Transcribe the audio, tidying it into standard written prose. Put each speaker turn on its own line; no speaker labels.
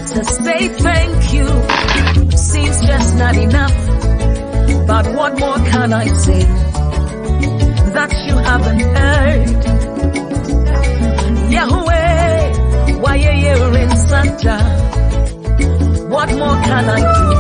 to say thank you. Seems just not enough, but what more can I say that you haven't heard? Yahweh, why you're in Santa? What more can I do?